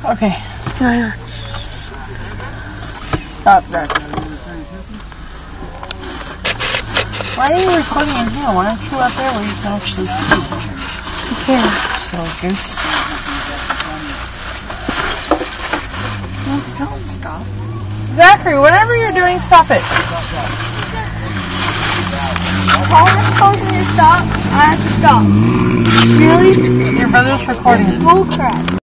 Okay. Yeah. Stop that. Why are you recording in here? Why aren't you out there where you can actually see? You can. Silly goose. Don't stop. Zachary, whatever you're doing, stop it. Paul is supposed to stop. I have to stop. Really? Your brother's recording. Bull crap.